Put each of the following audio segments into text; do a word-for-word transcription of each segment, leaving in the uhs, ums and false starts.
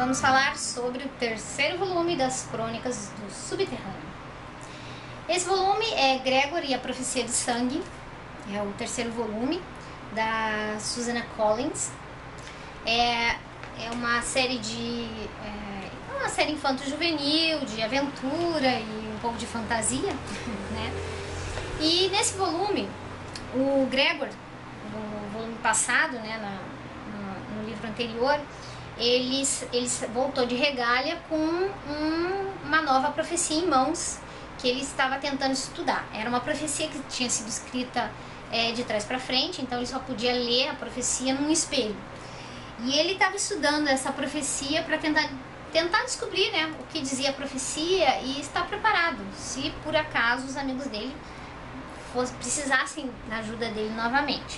vamos falar sobre o terceiro volume das Crônicas do Subterrâneo. Esse volume é Gregor e a Profecia de Sangue, é o terceiro volume da Susanna Collins. É, é uma série de é, uma série infanto-juvenil, de aventura e um pouco de fantasia, né? E nesse volume, o Gregor, no volume passado, né, na, no, no livro anterior, ele, ele voltou de regália com um, uma nova profecia em mãos que ele estava tentando estudar. Era uma profecia que tinha sido escrita é, de trás para frente, então ele só podia ler a profecia num espelho. E ele estava estudando essa profecia para tentar, tentar descobrir, né, o que dizia a profecia e estar preparado, se por acaso os amigos dele fosse, precisassem da ajuda dele novamente.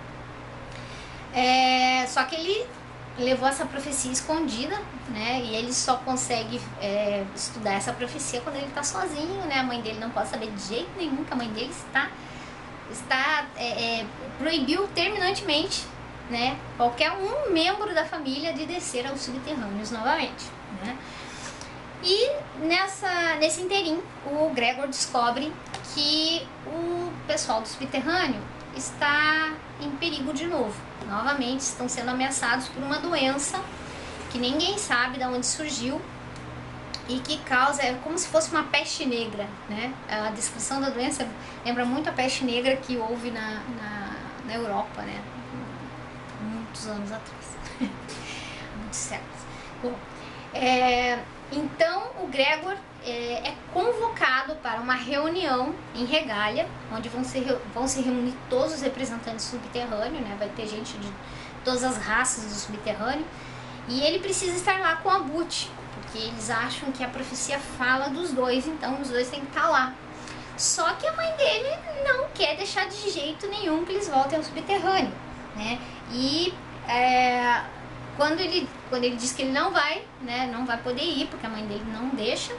É, só que ele levou essa profecia escondida, né? E ele só consegue é, estudar essa profecia quando ele está sozinho, né? A mãe dele não pode saber de jeito nenhum que a mãe dele está, está é, é, proibiu terminantemente, né, qualquer um membro da família de descer aos subterrâneos novamente, né? E nessa, nesse inteirinho, o Gregor descobre que o pessoal do subterrâneo está em perigo de novo. Novamente estão sendo ameaçados por uma doença que ninguém sabe de onde surgiu e que causa, é como se fosse uma peste negra, né? A descrição da doença lembra muito a peste negra que houve na, na, na Europa, né? Muitos anos atrás, muitos séculos. Bom, é, então o Gregor é, é convocado para uma reunião em Regália, onde vão se, vão se reunir todos os representantes do subterrâneo, né? Vai ter gente de todas as raças do subterrâneo, e ele precisa estar lá com a Butch, porque eles acham que a profecia fala dos dois, então os dois têm que estar lá. Só que a mãe dele não quer deixar de jeito nenhum que eles voltem ao subterrâneo, né? E é, quando, ele, quando ele diz que ele não vai, né, não vai poder ir, porque a mãe dele não deixa,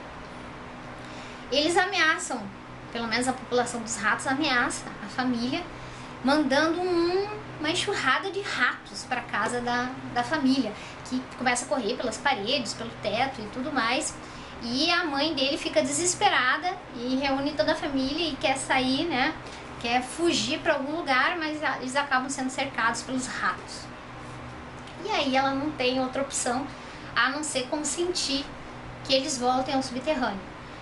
eles ameaçam, pelo menos a população dos ratos ameaça a família, mandando um, uma enxurrada de ratos para casa da, da família, que começa a correr pelas paredes, pelo teto e tudo mais. E a mãe dele fica desesperada e reúne toda a família e quer sair, né? Quer fugir para algum lugar, mas eles acabam sendo cercados pelos ratos. E aí ela não tem outra opção a não ser consentir que eles voltem ao subterrâneo.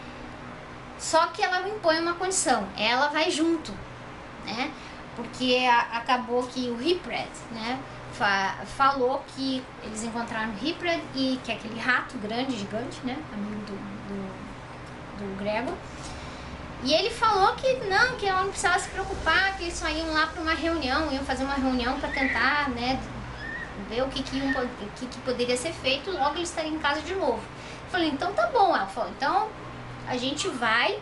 Só que ela impõe uma condição, ela vai junto, né? Porque a, acabou que o Hipred, né, fa, falou que eles encontraram o Hipred, e que é aquele rato grande, gigante, né, amigo do, do, do Gregor. E ele falou que não, que ela não precisava se preocupar, que eles só iam lá para uma reunião, iam fazer uma reunião para tentar, né, ver o que, que, iam, o que, que poderia ser feito, e logo eles estariam em casa de novo. Eu falei, então tá bom. Ela falou, então a gente vai,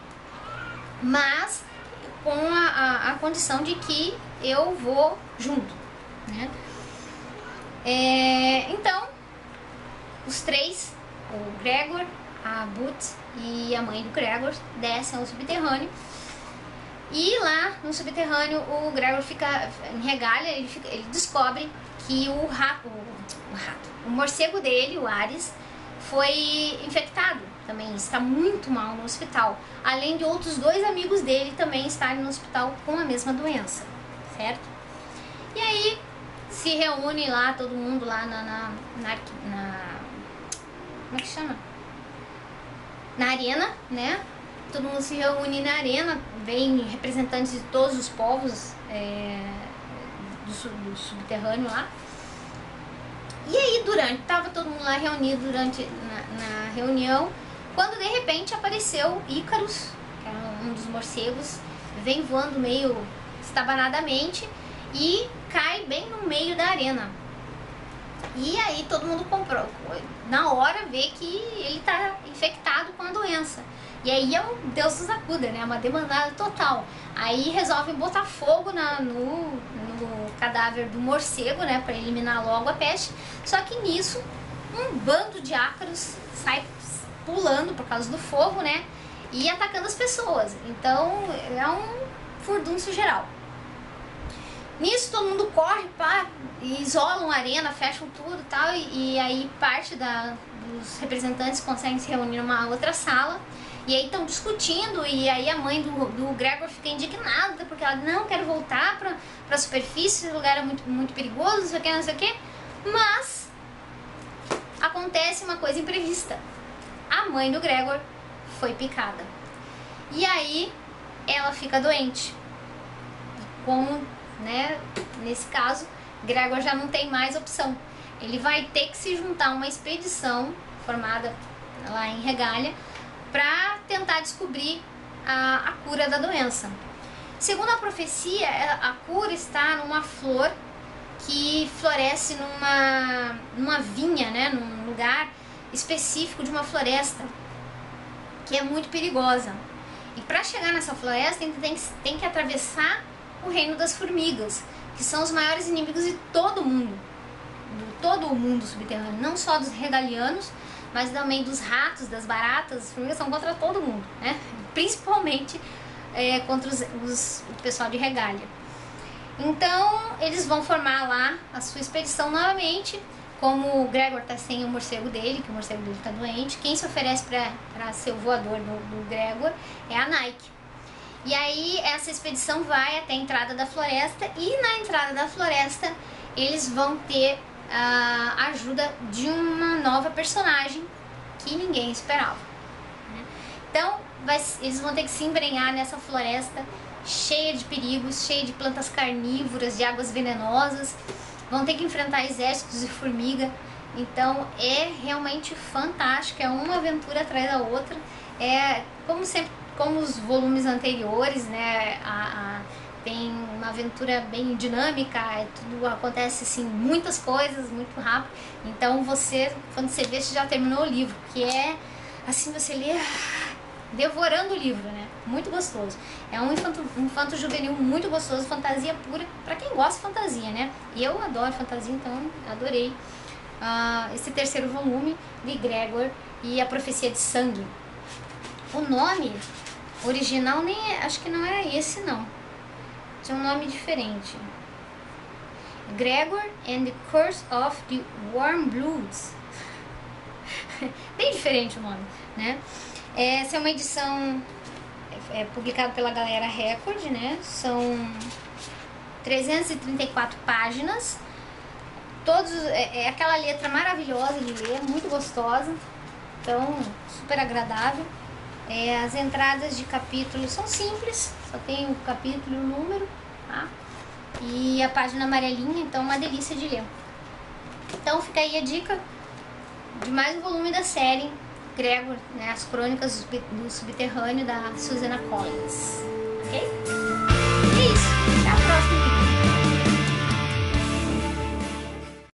mas com a, a, a condição de que eu vou junto, né? É, então, os três, o Gregor, a Butch e a mãe do Gregor, descem ao subterrâneo. E lá no subterrâneo o Gregor fica em Regália, ele, fica, ele descobre que o rato, o, o rato, o morcego dele, o Ares, foi infectado também, está muito mal no hospital, além de outros dois amigos dele também estarem no hospital com a mesma doença, certo? E aí se reúne lá todo mundo lá na, na, na, na como é que chama? Na arena, né? Todo mundo se reúne na arena, vem representantes de todos os povos é, do, do subterrâneo lá. E aí durante, tava todo mundo lá reunido durante na, na reunião, quando de repente apareceu Ícaros, que era um dos morcegos, vem voando meio estabanadamente e cai bem no meio da arena. E aí todo mundo comprou, na hora vê que ele está infectado com a doença. E aí é um Deus nos acuda, né? Uma demandada total. Aí resolvem botar fogo na, no, no cadáver do morcego, né? Para eliminar logo a peste. Só que nisso, um bando de ácaros sai pulando por causa do fogo, né? E atacando as pessoas. Então é um furdúncio geral. Nisso todo mundo corre, pá, isolam a arena, fecham tudo e tal, e, e aí parte da, os representantes conseguem se reunir numa outra sala. E aí estão discutindo, e aí a mãe do, do Gregor fica indignada, porque ela não quer voltar para a superfície, esse lugar é muito, muito perigoso, não sei o que, não sei o que. Mas acontece uma coisa imprevista. A mãe do Gregor foi picada. E aí ela fica doente. Como, né, nesse caso, Gregor já não tem mais opção. Ele vai ter que se juntar a uma expedição formada lá em Regalia para tentar descobrir a, a cura da doença. Segundo a profecia, a cura está numa flor que floresce numa, numa vinha, né, num lugar específico de uma floresta que é muito perigosa. E para chegar nessa floresta, tem, tem, tem que atravessar o reino das formigas, que são os maiores inimigos de todo mundo, de todo o mundo subterrâneo, não só dos regalianos, mas também dos ratos, das baratas. As formigas são contra todo mundo, né? Principalmente é, contra os, os, o pessoal de Regalia. Então eles vão formar lá a sua expedição novamente. Como o Gregor tá sem o morcego dele, que o morcego dele tá doente, quem se oferece para ser o voador do, do Gregor é a Nike. E aí essa expedição vai até a entrada da floresta, e na entrada da floresta eles vão ter a ajuda de uma nova personagem que ninguém esperava, né? Então vai, eles vão ter que se embrenhar nessa floresta cheia de perigos, cheia de plantas carnívoras, de águas venenosas, vão ter que enfrentar exércitos de formiga. Então é realmente fantástico, é uma aventura atrás da outra, é como sempre, como os volumes anteriores, né? a, a tem uma aventura bem dinâmica, tudo acontece assim, muitas coisas, muito rápido. Então você, quando você vê, você já terminou o livro, que é assim, você lê devorando o livro, né? Muito gostoso. É um infanto, um infanto juvenil muito gostoso, fantasia pura, pra quem gosta de fantasia, né? E eu adoro fantasia, então adorei uh, esse terceiro volume de Gregor e a Profecia de Sangue. O nome original nem é, acho que não era esse, não. Tinha um nome diferente. Gregor and the Curse of the Warmbloods. Bem diferente o nome, né? Essa é uma edição é, publicada pela Galera Record, né? São trezentas e trinta e quatro páginas. Todos, é, é aquela letra maravilhosa de ler, muito gostosa. Então, super agradável. É, as entradas de capítulos são simples, só tem o capítulo e o número, tá? E a página amarelinha, então uma delícia de ler. Então fica aí a dica de mais um volume da série Gregor, né, as Crônicas do Subterrâneo, da Susanna Collins, ok?